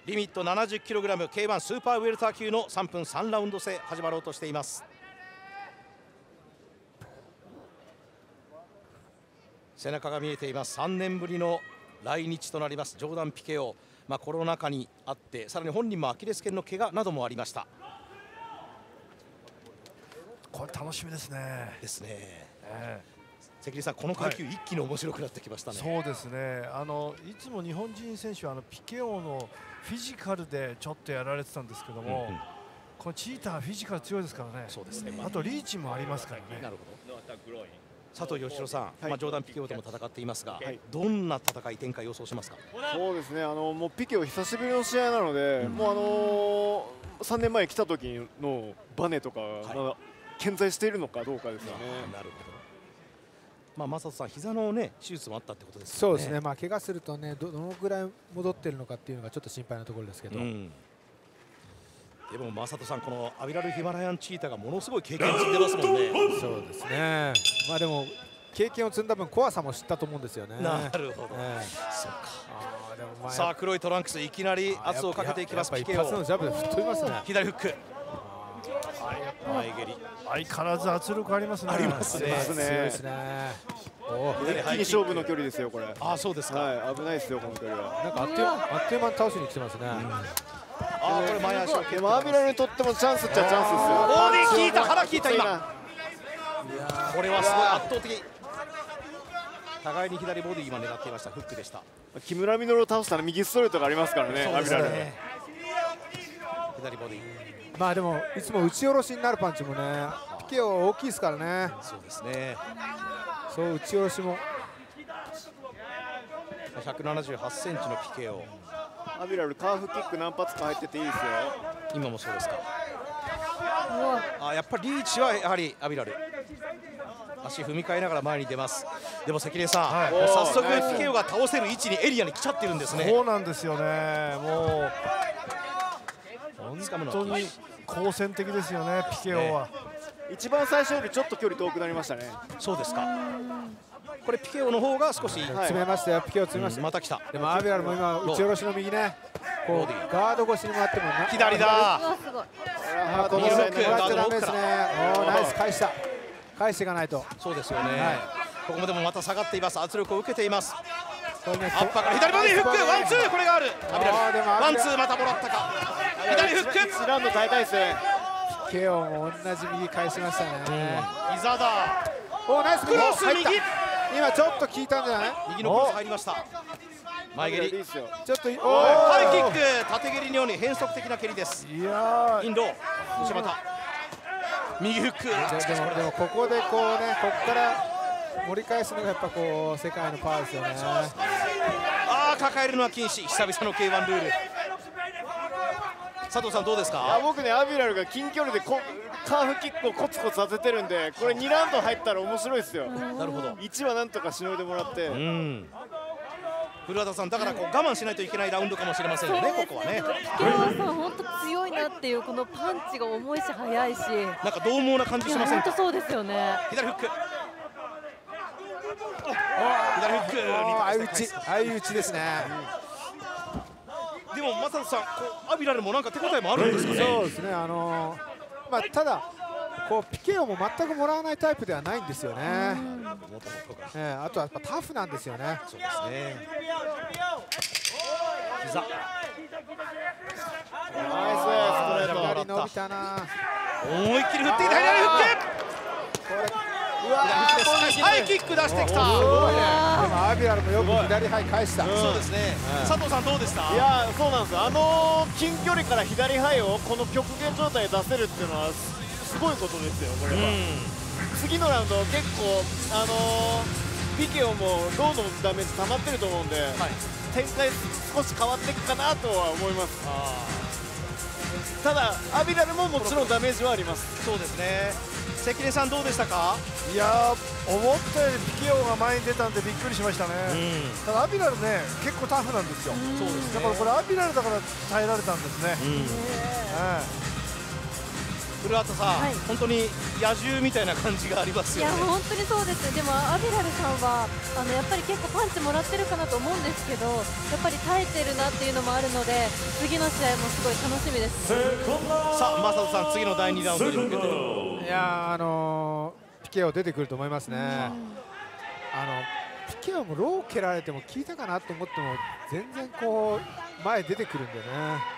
リミット 70kg K1 スーパーウェルター級の3分3ラウンド制始まろうとしています。背中が見えています。3年ぶりの来日となりますジョーダン・ピケオ、コロナ禍にあってさらに本人もアキレス腱の怪我などもありました。 これ楽しみですね。 ですね。関根さん、この階級、一気に面白くなってきましたね。 そうですね。いつも日本人選手はピケオのフィジカルでちょっとやられてたんですけども、このチーターはフィジカル強いですからね。 そうですね。 あとリーチもありますからね。 なるほど。佐藤義郎さん、ジョーダン・ピケオとも戦っていますが、どんな戦い展開予想しますか。 そうですね。もうピケオ久しぶりの試合なので、もう3年前来た時のバネとかまだ健在しているのかどうかですよね。 なるほど。正人さん、膝のね手術もあったってことですね。 そうですね。怪我するとね、どのぐらい戻っているのかっていうのがちょっと心配なところですけど。 でも正人さん、このアビラルヒマラヤンチータがものすごい経験積んでますもんね。 そうですね。でも経験を積んだ分怖さも知ったと思うんですよね。 なるほど。そうか。さあ、黒いトランクスいきなり圧をかけていきます。ピケオ。 一発のジャブで吹っ飛びますね。 左フック。前蹴り。 相変わらず圧力ありますね。 ありますね。 強いですね。 一気に勝負の距離ですよ、これ。 あ、そうですか。 はい、危ないですよ、この距離は。 なんかあっという間に倒しに来てますね。 これ前足を蹴って。 アビラルにとってもチャンスっちゃチャンスですよ。 ボディ効いた、腹効いた今。これはすごい圧倒的。互いに左ボディ今狙っていました。フックでした。 木村稔を倒したら右ストレートがありますからね。アビラル。 左ボディ。 でもいつも打ち下ろしになるパンチもね、ピケオ大きいですからね。 そうですね。 そう打ち下ろしも。 178センチのピケオ。 アビラルカーフキック何発か入ってていいですよ。 今もそうですか。やっぱりリーチはやはりアビラル。足踏み替えながら前に出ます。でも関根さん、早速ピケオが倒せる位置にエリアに来ちゃってるんですね。 そうなんですよね。もう本当に好戦的ですよね、ピケオは。 一番最初よりちょっと距離遠くなりましたね。 そうですか。これピケオの方が少し詰めましたよ。ピケオ詰めました。 また来た。 でもアビラルも今打ち下ろしの右ね、こうガード越しに回っても左だ。 このもらっちゃダメですね。ナイス、返していかないと。 そうですよね。ここもでもまた下がっています。圧力を受けています。アッパーから左ボディフック、ワンツー、これがある。アビラルワンツーまたもらったか。左フック。 1ラウンド耐えたいですね。 ピケオも同じ右返しましたね。 膝だ。 ナイスクロス右。 今ちょっと効いたんじゃない？ 右のクロス入りました。前蹴り。 ちょっとハイキック、縦蹴りのように変則的な蹴りです。 いやインド内股右フック。 でもここでこうね、ここから盛り返すのがやっぱこう世界のパワーですよね。 抱えるのは禁止。久々の K1 ルール。佐藤さんどうですか？ 僕ね、アビラルが近距離でカーフキックをコツコツ当ててるんで、これ2ラウンド入ったら面白いですよ。 なるほど。 1はなんとかしのいでもらって。 古畑さん、だからこう我慢しないといけないラウンドかもしれませんよね、ここはね。 ピケオさん本当強いなっていう、このパンチが重いし速いし、 なんか獰猛な感じしませんか？ 本当そうですよね。 左フック。左フック。 相打ちですね。 でも正人さん、アビラルもなんか手応えもあるんですかね。 そうですね。ただこうピケオも全くもらわないタイプではないんですよね。あとはやっぱタフなんですよね。 そうですね。膝。 ナイスストレート。 左伸びたな。 思いっきり振っていた左フック。ハイキック出してきた。でもアビラルもよく左ハイ返した。 そうですね。佐藤さんどうでした？ いや、そうなんですよ。近距離から左ハイをこの極限状態で出せるっていうのはすごいことですよ、これは。次のラウンド結構ピケオもロードのダメージ溜まってると思うんで、展開少し変わっていくかなとは思います。ただアビラルももちろんダメージはあります。 そうですね。関根さんどうでしたか？ いや思ったよりピケオが前に出たんでびっくりしましたね。ただアビラルね、結構タフなんですよ。 そうですね。 だからこれアビラルだから耐えられたんですね。 古畑さん、本当に野獣みたいな感じがありますよね。 いや本当にそうです。でもアビラルさんはやっぱり結構パンチもらってるかなと思うんですけど、やっぱり耐えてるなっていうのもあるので、次の試合もすごい楽しみです。 さあ正人さん、次の第2ラウンドに向けて。 いやピケオ出てくると思いますね。ピケオもロー蹴られても効いたかなと思っても全然こう前出てくるんでね、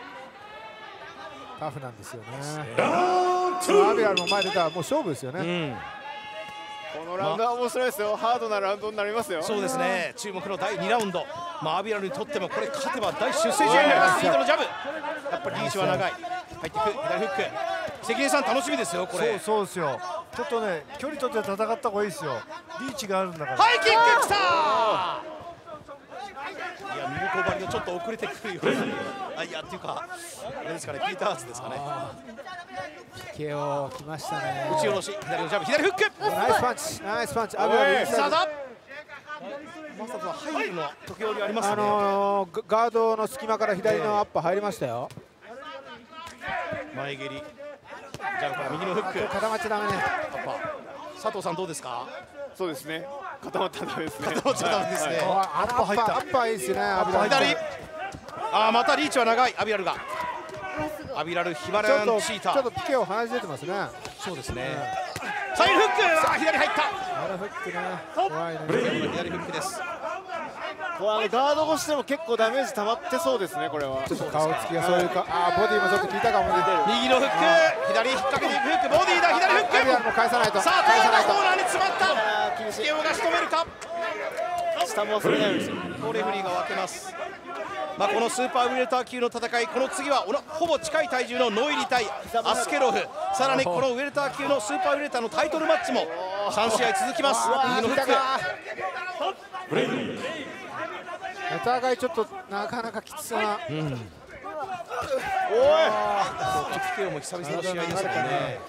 タフなんですよね。アビラルも前出たらもう勝負ですよね。 このラウンドは面白いですよ。ハードなラウンドになりますよ。 そうですね。注目の第2ラウンド。アビラルにとってもこれ勝てば大出世試合になります。リードのジャブ。やっぱりリーチは長い。入っていく左フック。関根さん楽しみですよこれ。 そうですよ。ちょっとね距離取って戦った方がいいですよ。リーチがあるんだから。 ハイキックきたー。いやミルコバリのちょっと遅れてくるような。いやっていうかあれですかね、ピーターズですかね。 ピケオ来ましたね。 打ち下ろし左のジャブ左フック。 ナイスパンチナイスパンチ。アビラルさあだ。まさか入るの時折ありますね。 ガードの隙間から左のアッパー入りましたよ。 前蹴りジャブから右のフック。 固まっちゃダメね。 アッパー。佐藤さんどうですか。 そうですね。固まったらダメですね。 固まっちゃダメですね。 アッパー入った。アッパーいいですよね。アビラル。 左。またリーチは長いアビラルが。アビラルヒマラヤンチーター。 ちょっとピケオ離れ出てますね。 そうですね。サイドフック。左入った。 フックね。怖いね。 左フックです。 ガード越しでも結構ダメージ溜まってそうですね。これはちょっと顔つきがそういうか、ボディもちょっと効いたかもね。 右のフック。左引っ掛けていくフック。ボディだ左フック。 アビラルも返さないと。 さあ遠田コーナーに詰まった。ピケオが仕留めるか。 下も忘れないですよ。 レフリーが分けます。このスーパーウェルター級の戦い、この次はほぼ近い体重のノイリ対アスケロフ、さらにこのウェルター級のスーパーウェルターのタイトルマッチも3試合続きます。右のフック。 お互いちょっとなかなかきつそうな。 おい。ピケオも久々の試合ですからね。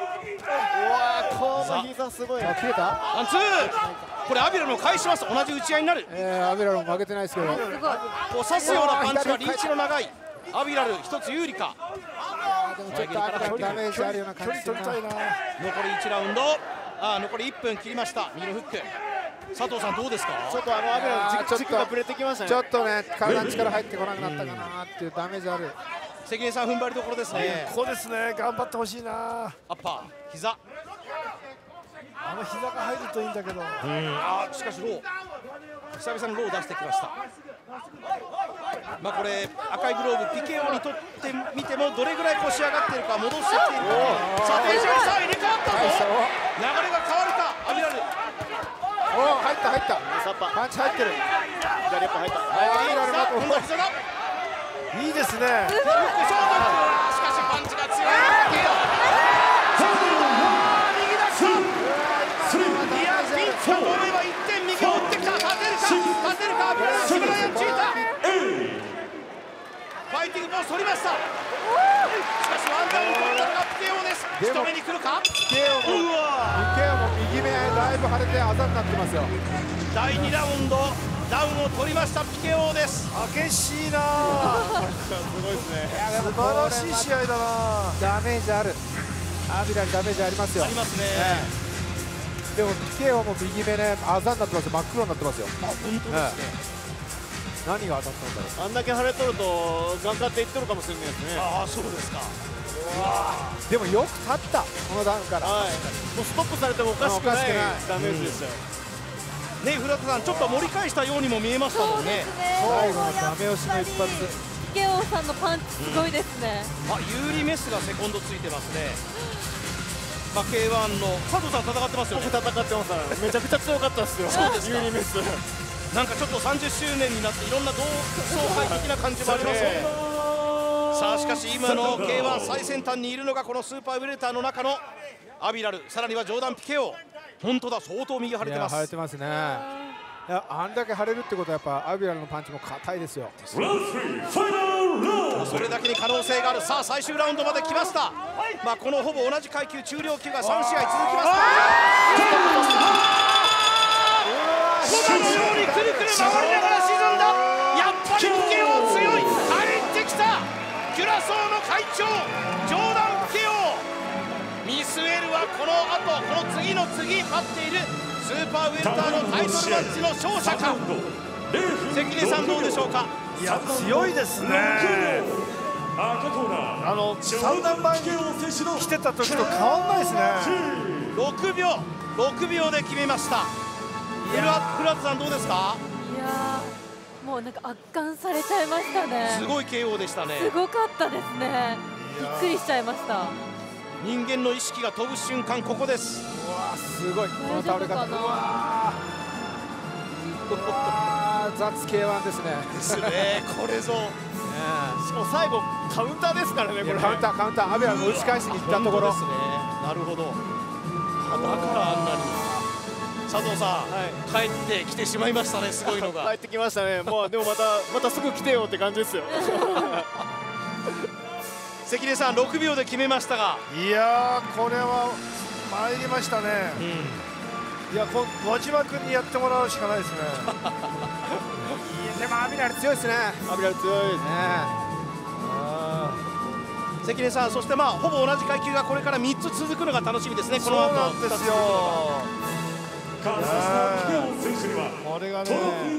この膝すごい。 切れた。 ワンツー。これアビラルも返します。同じ打ち合いになる。 アビラルも負けてないですけど。 こう刺すようなパンチはリーチの長い。アビラル一つ有利か。 でもちょっとアビラルダメージあるような感じするな。 残り1ラウンド。残り1分切りました。右のフック。佐藤さんどうですか。 ちょっとアビラル軸がぶれてきましたね。 ちょっとね体に力入ってこなくなったかなっていうダメージある。 関根さん踏ん張りどころですね。 ここですね。頑張ってほしいな。 アッパー膝。 膝が入るといいんだけど。 しかしロー。久々のローを出してきました。これ赤いグローブピケオにとってみてもどれぐらい腰上がっているか戻してきているか。さあテンションさあ入れ替わったぞ。流れが変わるかアビラル。 入ったパンチ入ってる。 左パン入った。 アビラルが今度は膝だ。 いいですね。 しかしパンチが強い。ピンチかと思えば1点右を打ってきた。勝てるかアビラルヒマラヤンチーター。ファイティングポーズ取りました。しかしワンダウン取ったのがピケオです。仕留めに来るか。 ピケオも右目だいぶ腫れてあざになってますよ。 第2ラウンドダウンを取りましたピケオです。 激しいな。 すごいですね。 素晴らしい試合だな。 ダメージある。アビラルダメージありますよ。 ありますね。 でもピケオも右目ねあざになってますよ。真っ黒になってますよ。 本当ですね。 何が当たったんだろう。 あんだけ腫れとると眼科って言ってるかもしれないですね。 そうですか。 でもよく立ったこのダウンから。 もうストップされてもおかしくないダメージでしたよ。 古田さんちょっと盛り返したようにも見えましたもんね。 最後のダメ押しの一発。 ピケオさんのパンチすごいですね。 有利メスがセコンドついてますね。K1 の佐藤さん戦ってますよね。 僕戦ってますから。めちゃくちゃ強かったですよ。有利メス。 なんかちょっと30周年になっていろんな同窓会的な感じもありますね。さあしかし今の K1 最先端にいるのがこのスーパーウェルターの中のアビラル、さらにはジョーダン・ピケオ。本当だ、相当右腫れてます。 腫れてますね。あんだけ腫れるってことはやっぱアビラルのパンチも硬いですよ。 それだけに可能性がある。さあ最終ラウンドまで来ました。このほぼ同じ階級中量級が3試合続きます。駒のようにくるくる回りながら沈んだ。やっぱりピケオ強い。帰ってきたキュラソーの会長ジョーダン・ピケオ。 この後この次の次待っているスーパーウェルターのタイトルマッチの勝者か。関根さんどうでしょうか。 いや強いですね。3年前に来てた時と変わんないですね。 6秒で決めました。古畑さんどうですか。 いやもうなんか圧巻されちゃいましたね。 すごい KO でしたね。 すごかったですね。びっくりしちゃいました。 人間の意識が飛ぶ瞬間ここです。 うわすごいこの倒れ方。雑 K1 ですね。 ですね。これぞ。 しかも最後カウンターですからね。これカウンターアベラが打ち返しに行ったところですね。なるほど。だからあんなに佐藤さん、帰ってきてしまいましたね。すごいのが帰ってきましたね。もうでもまたすぐ来てよって感じですよ。 関根さん6秒で決めましたが、 いやこれは参りましたね。いや輪島君にやってもらうしかないですね。 でもアビラル強いですね。 アビラル強いですね。 関根さん、そしてほぼ同じ階級がこれから3つ続くのが楽しみですね。この後そうなんですよ。これがね、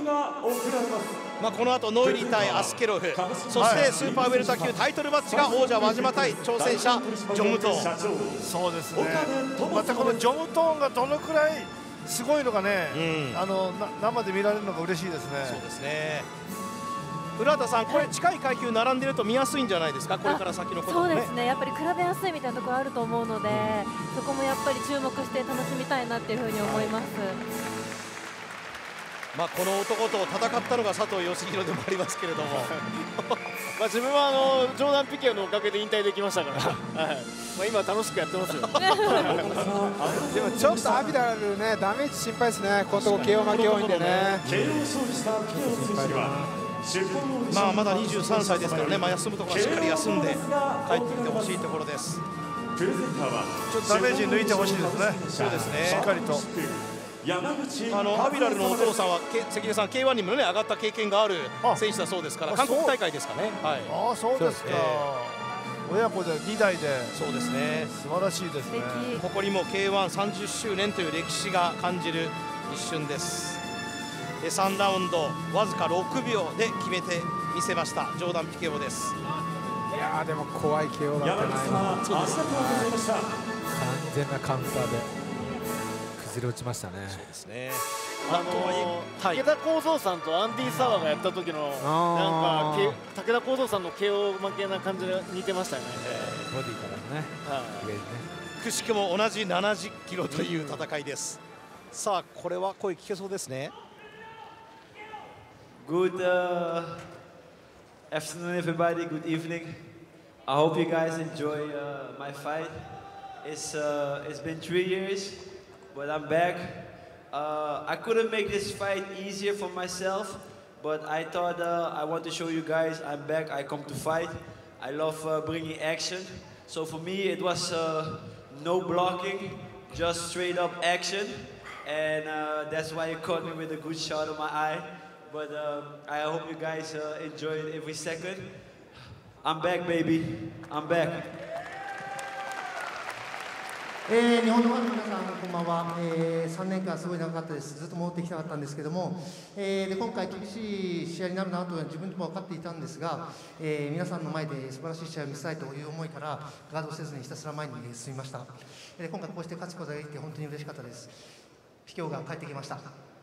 この後ノイリー対アスケロフ、そしてスーパーウェルター級タイトルマッチが王者輪島対挑戦者ジョムトーン。 そうですね。またこのジョムトーンがどのくらいすごいのがね、生で見られるのが嬉しいですね。 そうですね。古畑さん、これ近い階級並んでると見やすいんじゃないですか。これから先のこともね。 そうですね。やっぱり比べやすいみたいなところあると思うので、そこもやっぱり注目して楽しみたいなっていうふうに思います。 この男と戦ったのが佐藤義弘でもありますけれども自分はジョーダン・ピケオのおかげで引退できましたから、今楽しくやってますよ。 でもちょっとアビラルね、ダメージ心配ですね。このとこ KO 負け多いんでね。 まだ23歳ですからね、休むところはしっかり休んで帰ってきてほしいところです。 ちょっとダメージ抜いてほしいですね。 そうですね。 しっかりと。 アビラルのお父さんは関根さん K1 にもね上がった経験がある選手だそうですから、韓国大会ですかね。 ああそうですか。親子で2代で。 そうですね。 素晴らしいですね。 ここにも K130 周年という歴史が感じる一瞬です。3ラウンドわずか6秒で決めてみせましたジョーダン・ピケオです。 いやでも怖い KO だったな。 そうですね。 完全なカウンターで崩れ落ちましたね。 そうですね。 武田幸三さんとアンディ・サワーがやった時のなんか武田幸三さんの KO 負けな感じで似てましたよね。 ボディからね。 くしくも同じ70キロという戦いです。さあこれは声聞けそうですね。 Good afternoon, everybody. Good evening. I hope you guys enjoy my fight. It's been 3 years, but I'm back. I couldn't make this fight easier for myself, but I thought I want to show you guys I'm back. I come to fight. I love bringing action. So for me, it was no blocking, just straight up action, and that's why you caught me with a good shot of my eye. But I hope you guys enjoyed every second. I'm back, baby. I'm back. 日本のファンの皆さん、こんばんは。3年間すごい長かったです。ずっと戻ってきたかったんですけども、で今回厳しい試合になるなというのは自分でも分かっていたんですが、皆さんの前で素晴らしい試合を見せたいという思いからガードせずにひたすら前に進みました。今回こうして勝つことができて本当に嬉しかったです。ピケオが帰ってきました。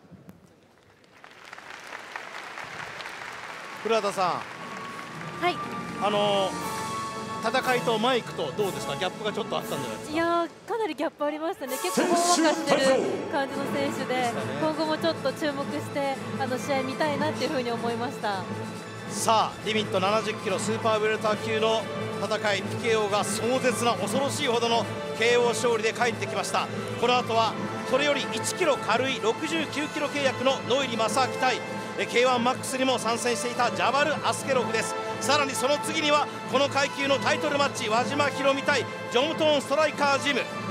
古畑さん、 はい。 戦いとマイクとどうですか、ギャップがちょっとあったんじゃないですか。 いやかなりギャップありましたね。結構ほんわかしてる感じの選手で、今後もちょっと注目して試合見たいなっていうふうに思いました。 さあリミット70キロスーパーウェルター級の戦い、ピケオが壮絶な恐ろしいほどの KO 勝利で帰ってきました。この後はそれより1キロ軽い69キロ契約のノイリ正明対K1 マックスにも参戦していたジャバル・アスケロフです。さらにその次にはこの階級のタイトルマッチ、輪島ひろみ対ジョムトーンストライカージム。